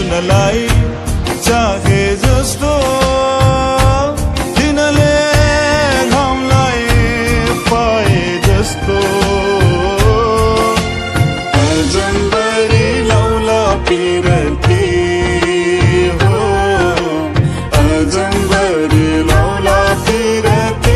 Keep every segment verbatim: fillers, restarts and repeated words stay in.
जिउनलाई चाहे जस्तो तिनले घामलाई पाए जस्तो अजम्बरी लौला पिरती हो अजम्बरी लौला पिरती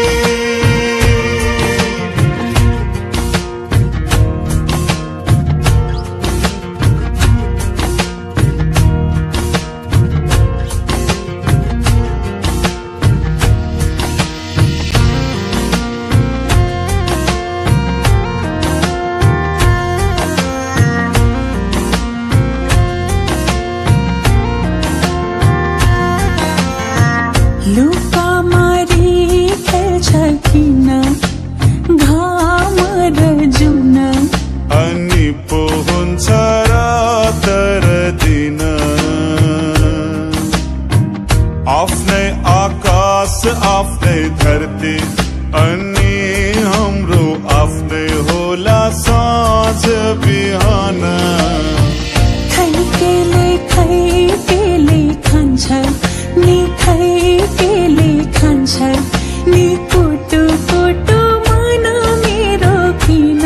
लुका मारी खेल्छ किन घाम र जुन अनि पो हुन्छ रात र दिन आफ्नै आकाश आफ्नै धरती अनि हाम्रो आफ्नै होला साँझ बिहान खैकेले खैकेले खान्छ नि खैकेले खान्छ नि कुटु कुटु मन मेरो किन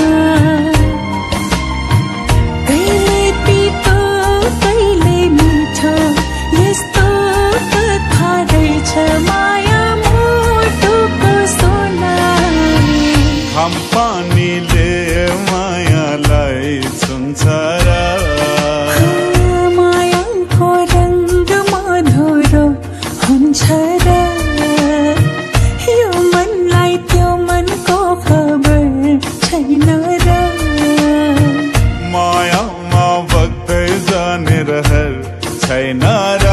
कहिले तितो कहिले मिठो यस्तो कथा रहेछ माया मुटुको सोना हम पानीले मायालाई छुन्छ र मायाको रङ्ग मधुरो हुन्छ र यो मनलाई त्यो मनको खबर छैन र मायामा बग्दै जाने रहर छैन र